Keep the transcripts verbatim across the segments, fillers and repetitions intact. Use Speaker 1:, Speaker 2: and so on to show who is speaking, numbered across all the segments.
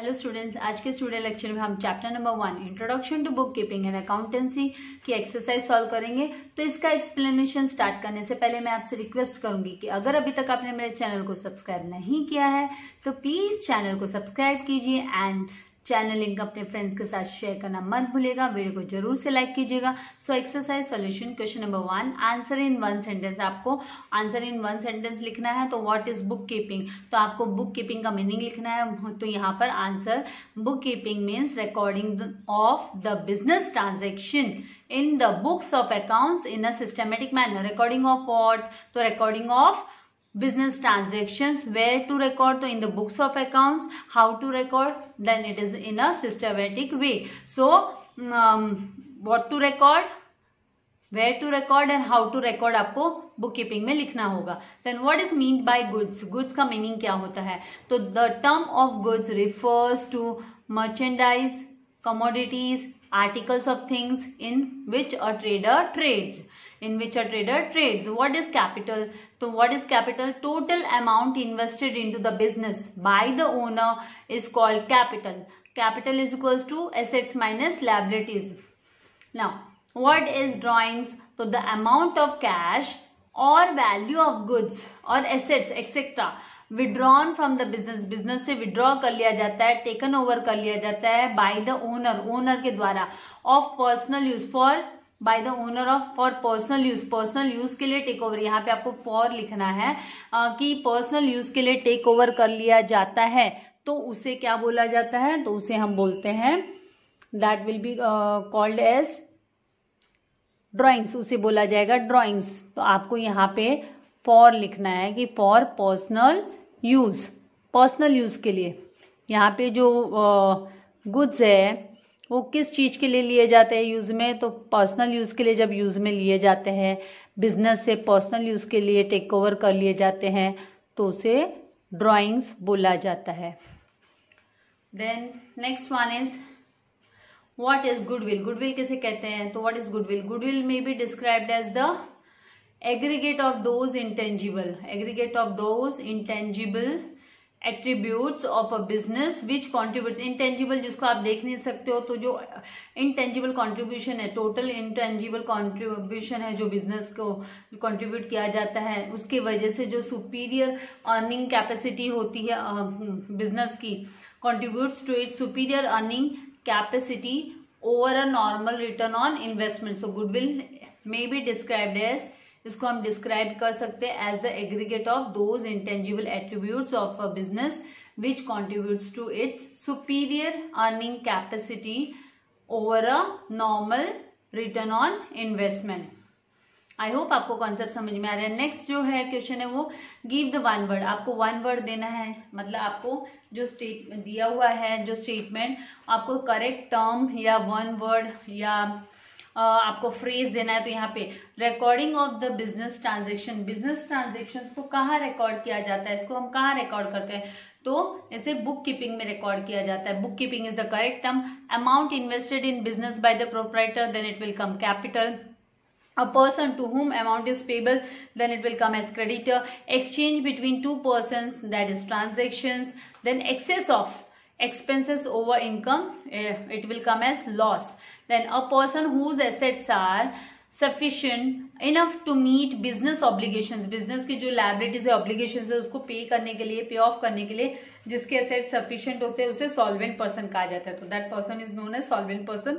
Speaker 1: Hello students, आज के student lecture में हम chapter number one introduction to book keeping and accountancy की एक्सरसाइज सॉल्व करेंगे। तो इसका एक्सप्लेनेशन स्टार्ट करने से पहले मैं आपसे रिक्वेस्ट करूंगी कि अगर अभी तक आपने मेरे चैनल को सब्सक्राइब नहीं किया है तो प्लीज चैनल को सब्सक्राइब कीजिए एंड चैनल लिंक अपने फ्रेंड्स के साथ शेयर करना मत भूलिएगा। वीडियो को जरूर से लाइक कीजिएगा। So exercise solution question number one, answer in one sentence. आपको आंसर इन वन सेंटेंस लिखना है। तो व्हाट इज बुक कीपिंग, तो आपको बुक कीपिंग का मीनिंग लिखना है। तो यहाँ पर answer book keeping means recording of the business transaction in the books of accounts in a systematic manner. Recording of what? तो recording of business transactions. Where to record? तो in the books of accounts. How to record? Then it is in a systematic way. So um, what to record, where to record and how to record आपको book keeping में लिखना होगा। Then what is meant by goods? goods का meaning क्या होता है? तो the term of goods refers to merchandise, commodities, articles of things in which a trader trades. In which a trader trades. What is capital? So what is capital? Total amount invested into the business by the owner is called capital. Capital is equals to assets minus liabilities. Now, what is drawings? So the amount of cash or value of goods or assets et cetera withdrawn from the business, business से withdraw कर लिया जाता है, taken over कर लिया जाता है bye the owner, owner के द्वारा, of personal use, for by the owner of for personal use, personal use के लिए टेक ओवर। यहाँ पे आपको फॉर लिखना है आ, कि पर्सनल यूज के लिए टेक ओवर कर लिया जाता है। तो उसे क्या बोला जाता है? तो उसे हम बोलते हैं that will be called as drawings. उसे बोला जाएगा ड्रॉइंग्स। तो आपको यहाँ पे फॉर लिखना है कि for personal use, personal use के लिए। यहाँ पे जो गुड्स है वो किस चीज के लिए लिए जाते हैं यूज में? तो पर्सनल यूज के लिए जब यूज में लिए जाते हैं, बिजनेस से पर्सनल यूज के लिए टेक ओवर कर लिए जाते हैं, तो उसे ड्राइंग्स बोला जाता है। Then next one is what is goodwill. Goodwill किसे कहते हैं? तो what is goodwill? Goodwill may be described as the aggregate of those intangible, aggregate of those intangible attributes of a business which contributes, intangible जिसको आप देख नहीं सकते हो, तो जो intangible contribution है, total intangible contribution है जो business को contribute किया जाता है, उसके वजह से जो superior earning capacity होती है business की, contributes to its superior earning capacity over a normal return on investment. So goodwill may be described as, इसको हम डिस्क्राइब कर सकते हैं as the aggregate of those intangible attributes of a business which contributes to its superior earning capacity over a normal return on investment. I hope आपको concept समझ में आ रहा है। नेक्स्ट जो है क्वेश्चन है वो गिव द वन वर्ड। आपको वन वर्ड देना है, मतलब आपको जो स्टेट दिया हुआ है जो स्टेटमेंट, आपको करेक्ट टर्म या वन वर्ड या Uh, आपको फ्रेज देना है। तो यहाँ पे recording of the business transaction, business transactions को कहाँ रिकॉर्ड किया जाता है, इसको हम कहाँ रिकॉर्ड करते हैं? तो इसे बुक कीपिंग में रिकॉर्ड किया जाता है। Book keeping is the correct term. Amount invested in business by the proprietor, then it will come capital. A person to whom amount is payable, then it will come as creditor. Exchange between two persons, that is transactions. Then excess of expenses over income, it will come as loss. Then a person whose assets are sufficient enough to meet business obligations, business की जो liabilities है, obligations है, उसको पे करने के लिए, पे ऑफ करने के लिए जिसके assets sufficient होते हैं उसे solvent person कहा जाता है। तो that person is known as solvent person.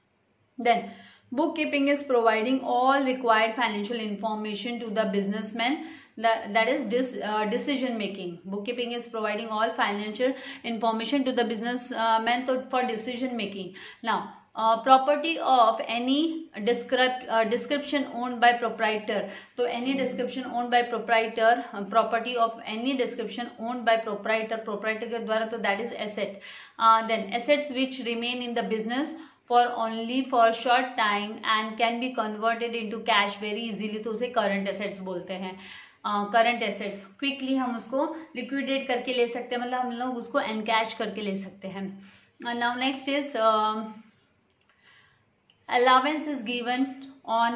Speaker 1: Then bookkeeping is providing all required financial information to the businessman, that, that is this uh, decision making. Bookkeeping is providing all financial information to the businessman uh, for decision making. Now Uh, property of any descript, uh, description owned by proprietor. तो any description owned by proprietor, uh, property of any description owned by proprietor, proprietor के द्वारा, तो that is asset. Uh, then assets which remain in the business for only for short time and can be converted into cash very easily, तो उसे current assets बोलते हैं। Current uh, assets quickly हम उसको liquidate करके ले सकते हैं, मतलब हम लोग उसको एनकैश करके ले सकते हैं। Now next is allowance is given on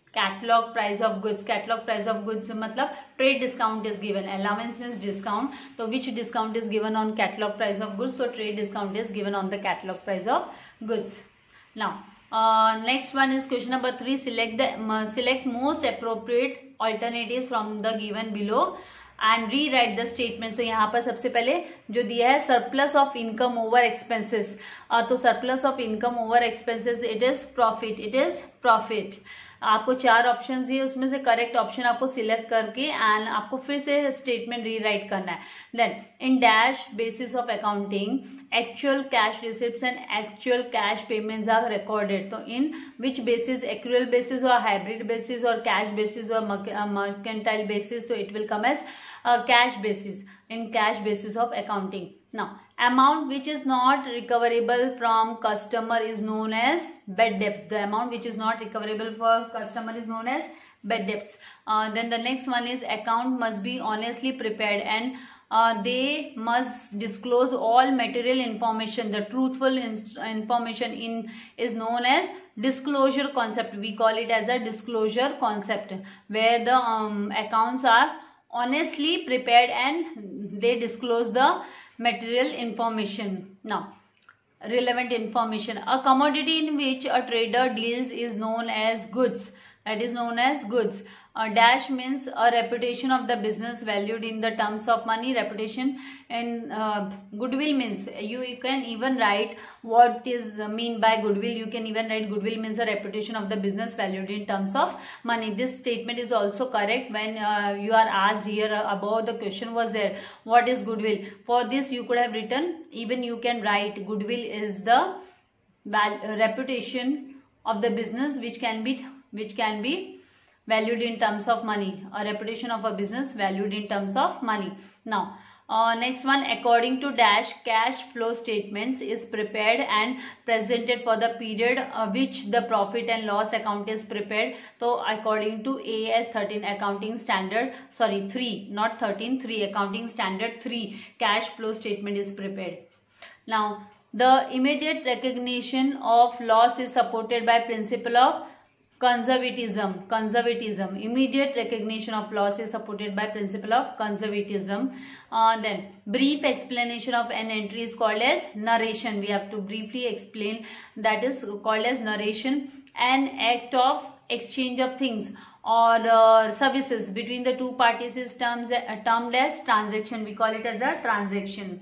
Speaker 1: catalogue price of goods, catalogue price of goods मतलब trade discount is given, allowance means discount, तो which discount is given on catalogue price of goods, तो trade discount is given on the catalogue price of goods. Now Uh, next one is question number three. Select the uh, select most appropriate alternatives from the given below and rewrite the statement. So यहाँ पर सबसे पहले जो दिया है surplus of income over expenses. uh, तो surplus of income over expenses it is profit. It is profit. आपको चार ऑप्शन दिए, उसमें से करेक्ट ऑप्शन आपको सिलेक्ट करके एंड आपको फिर से स्टेटमेंट रीराइट करना है. Then in dash basis of accounting actual cash receipts and actual cash payments are recorded. So in which basis, accrual basis or hybrid basis or cash basis or mercantile basis, so it will come as uh, cash basis, in cash basis of accounting. Now amount which is not recoverable from customer is known as bad debt. The amount which is not recoverable for customer is known as bad debts. Uh, then the next one is account must be honestly prepared and Uh, they must disclose all material information. The truthful information in is known as disclosure concept. We call it as a disclosure concept, where the um, accounts are honestly prepared and they disclose the material information. Now, relevant information. A commodity in which a trader deals is known as goods. That is known as goods. Uh, dash means a reputation of the business valued in the terms of money. Reputation and uh, goodwill means you, you can even write what is mean by goodwill. You can even write goodwill means a reputation of the business valued in terms of money. This statement is also correct when uh, you are asked here uh, above the question was there, what is goodwill? For this you could have written, even you can write goodwill is the reputation of the business which can be which can be valued in terms of money, a reputation of a business valued in terms of money. Now uh, next one, according to dash cash flow statements is prepared and presented for the period uh, which the profit and loss account is prepared. So according to A S thirteen accounting standard, sorry three, not thirteen, three accounting standard three, cash flow statement is prepared. Now the immediate recognition of loss is supported by principle of conservatism. Conservatism. Immediate recognition of loss is supported by principle of conservatism. Uh, then brief explanation of an entry is called as narration. We have to briefly explain, that is called as narration. An act of exchange of things or uh, services between the two parties is terms, uh, termed as transaction. We call it as a transaction.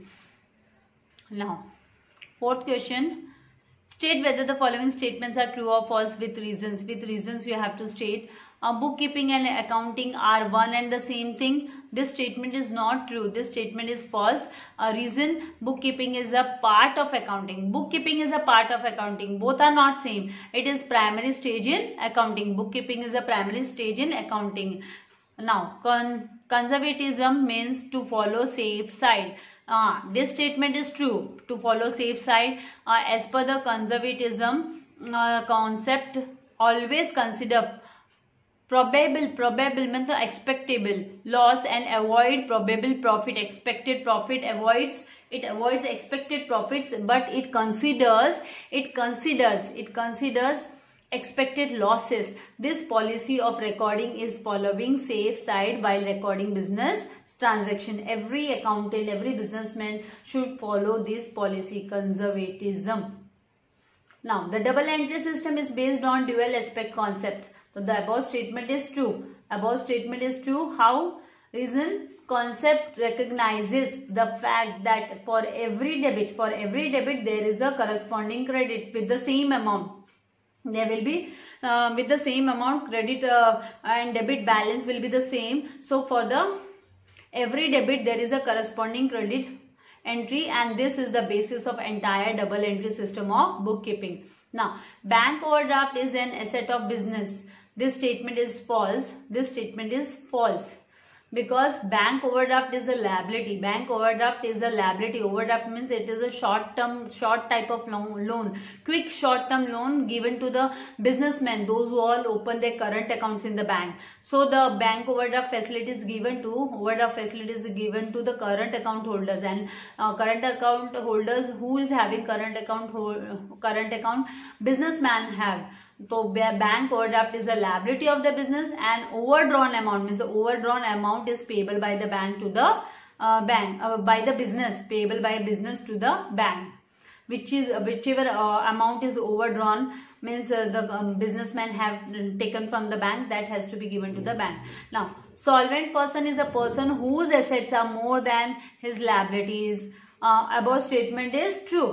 Speaker 1: Now fourth question. State whether the following statements are true or false with reasons. With reasons you have to state. Uh, bookkeeping and accounting are one and the same thing. This statement is not true. This statement is false. Uh, reason, bookkeeping is a part of accounting. Bookkeeping is a part of accounting. Both are not same. It is primary stage in accounting. Bookkeeping is a primary stage in accounting. Now, con conservatism means to follow safe side. Uh, this statement is true, to follow safe side. Uh, as per the conservatism uh, concept, always consider probable, probable means the expectable loss and avoid probable profit. Expected profit avoids, it avoids expected profits, but it considers, it considers, it considers expected losses. This policy of recording is following safe side while recording business transaction. Every accountant, every businessman should follow this policy, conservatism. Now, the double entry system is based on dual aspect concept. So, the above statement is true. Above statement is true. How? Reason, concept recognizes the fact that for every debit, for every debit there is a corresponding credit with the same amount. There will be uh, with the same amount credit uh, and debit balance will be the same. So, for the every debit there is a corresponding credit entry, and this is the basis of entire double entry system of bookkeeping. Now, bank overdraft is an asset of business. This statement is false. This statement is false. Because bank overdraft is a liability. Bank overdraft is a liability. Overdraft means it is a short term, short type of loan, loan. Quick short term loan given to the businessmen, those who all open their current accounts in the bank. So the bank overdraft facility is given to, overdraft facility is given to the current account holders, and uh, current account holders who is having current account, hold, current account businessman have. तो bank overdraft is a liability of the business and overdrawn amount means overdrawn amount is payable by the bank to the bank by the business, payable by business to the bank, which is whichever uh, amount is overdrawn means uh, the um, businessman have taken from the bank, that has to be given to the bank. Now solvent person is a person whose assets are more than his liabilities. Uh, above statement is true.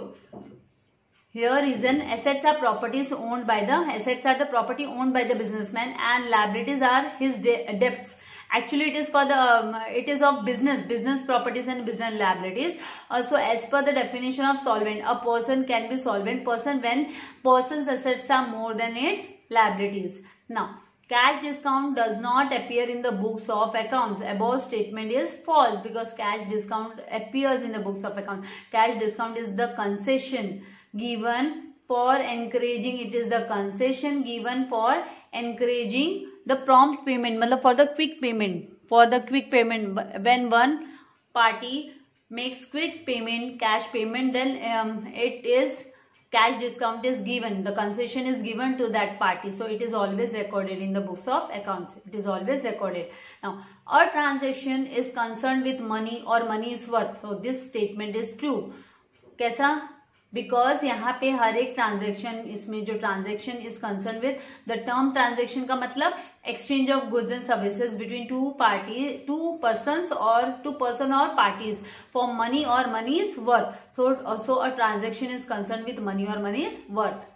Speaker 1: Here reason, assets are properties owned by the assets are the property owned by the businessman and liabilities are his de debts. Actually it is for the um, it is of business business properties and business liabilities. Uh, so as per the definition of solvent, a person can be solvent person when person's assets are more than its liabilities. Now cash discount does not appear in the books of accounts. Above statement is false because cash discount appears in the books of accounts. Cash discount is the concession given for encouraging, it is the concession given for encouraging the prompt payment, मतलब for the quick payment, for the quick payment. When one party makes quick payment, cash payment, then um, it is cash discount is given, the concession is given to that party. So it is always recorded in the books of accounts. It is always recorded. Now a transaction is concerned with money or money's worth. So this statement is true. कैसा? Because यहाँ पे हर एक transaction, इसमें जो transaction is concern with the term transaction का मतलब exchange of goods and services between two party two persons और टू पर्सन और पार्टीज फॉर मनी और money is worth. So so a transaction is concern with money और money is worth.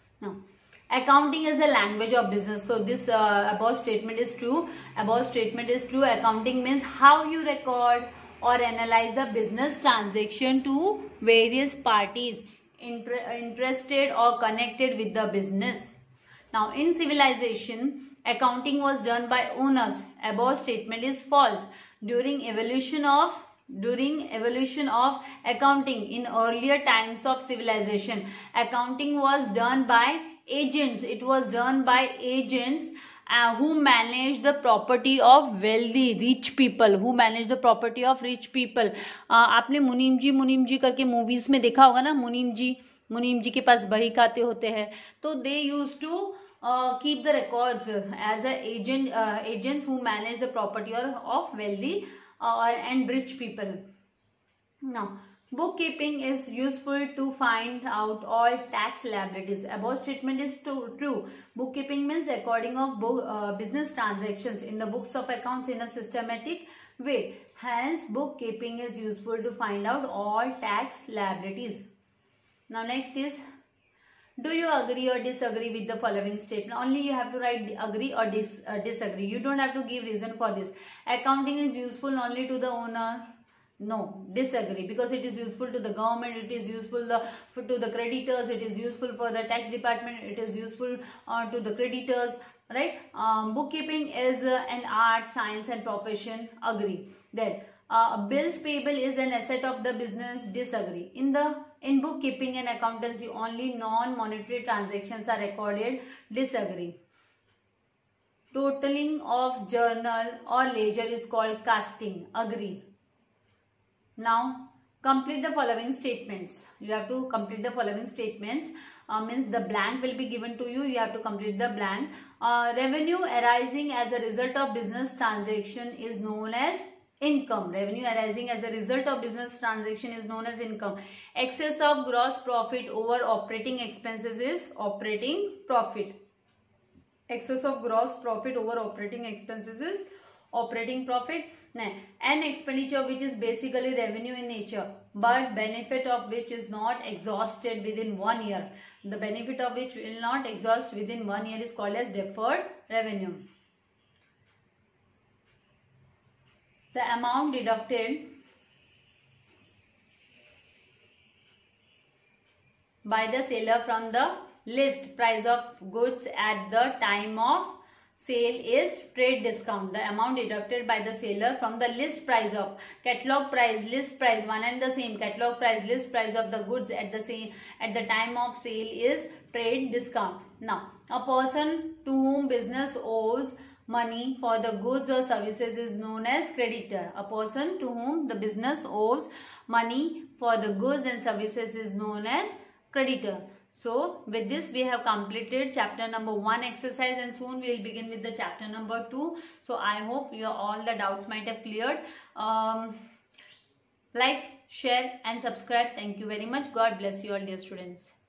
Speaker 1: Accounting is a language of business. So this uh, above statement is true. Above statement is true. Accounting means how you record or analyze the business transaction to various parties inter interested or connected with the business. Now in civilization, accounting was done by owners. Above statement is false. During evolution of During evolution of accounting in earlier times of civilization, accounting was done by agents. It was done by agents uh, who manage the property of wealthy rich people. Who manage the property of rich people. uh, आपने मुनीम जी मुनीम जी करके movies में देखा होगा ना. मुनीम जी मुनीम जी के पास बही खाते होते हैं. तो they use to keep the records as a agent uh, agents who manage the property or of wealthy uh, and rich people. Now bookkeeping is useful to find out all tax liabilities. Above statement is true. true. Bookkeeping means recording of book, uh, business transactions in the books of accounts in a systematic way. Hence bookkeeping is useful to find out all tax liabilities. Now next is, do you agree or disagree with the following statement? Only you have to write agree or dis, uh, disagree. You don't have to give reason for this. Accounting is useful only to the owner. No, disagree, because it is useful to the government, it is useful the, for, to the creditors, it is useful for the tax department, it is useful uh, to the creditors, right? Um, bookkeeping is uh, an art, science and profession. Agree. Then uh, bills payable is an asset of the business. Disagree. In the in bookkeeping and accountancy, only non-monetary transactions are recorded. Disagree. Totaling of journal or ledger is called casting. Agree. Now complete the following statements. You have to complete the following statements. Uh, means the blank will be given to you. You have to complete the blank. Uh, revenue arising as a result of business transaction is known as income. Revenue arising as a result of business transaction is known as income. Excess of gross profit over operating expenses is operating profit. Excess of gross profit over operating expenses is operating profit. Now, an expenditure which is basically revenue in nature, but benefit of which is not exhausted within one year. The benefit of which will not exhaust within one year is called as deferred revenue. The amount deducted by the seller from the list price of goods at the time of sale is trade discount. The amount deducted by the seller from the list price of catalog price, list price, one and the same. Catalog price, list price of the goods at the same at the time of sale is trade discount. Now, a person to whom business owes money for the goods or services is known as creditor. A person to whom the business owes money for the goods and services is known as creditor. So with this we have completed chapter number one exercise, and soon we will begin with the chapter number two. So I hope your all the doubts might have cleared. Um, like, share and subscribe. Thank you very much. God bless you all, dear students.